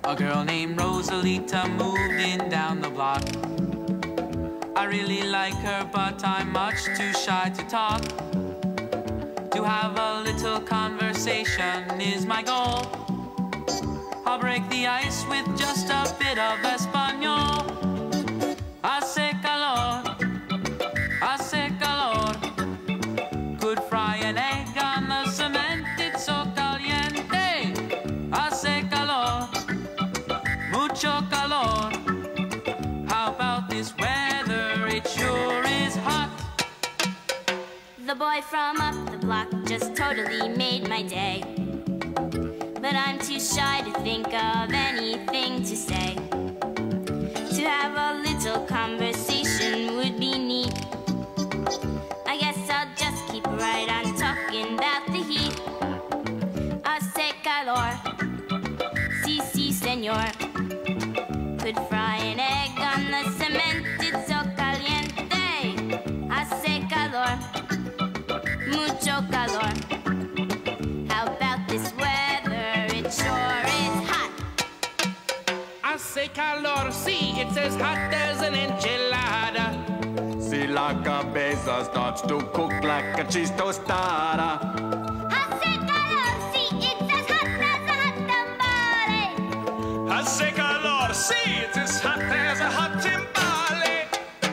A girl named Rosalita moved in down the block. I really like her, but I'm much too shy to talk. To have a little conversation is my goal. I'll break the ice with just a bit of Espanol. Hace calor, hace calor. Could fry an egg on the cement, it's so caliente. Hace calor, mucho calor. How about this weather? It sure is hot. The boy from up the block just totally made my day. But I'm too shy to think of anything to say. To have a little conversation would be neat. I guess I'll just keep right on talking about the heat. Hace calor, si, si, senor. Could fry an egg on the cement, it's so caliente. Hace calor, mucho calor. How about this weather? It sure is hot. Hace calor, sí, it's as hot as an enchilada. Si la cabeza starts to cook like a cheese tostada. Hace calor, sí, it's as hot as a hot tamale. Hace calor, sí, it's as hot as a hot timbale.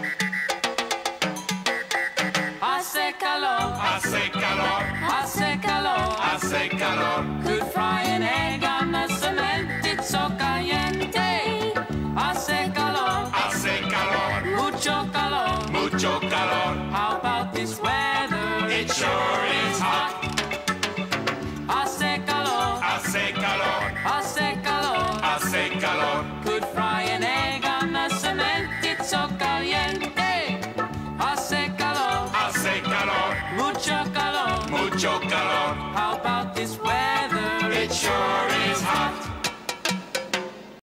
Hace calor, Hace calor, hace calor. hace calor. Could fry an egg on the cement, it's so caliente. Hace calor, Hace calor, mucho calor. mucho calor. How about this weather? It sure is hot. Hace calor, Hace calor, hace calor. hace calor. Could fry an egg on the cement, it's so caliente. Hace calor, Hace calor, mucho calor. mucho calor. How about this weather? It sure is hot.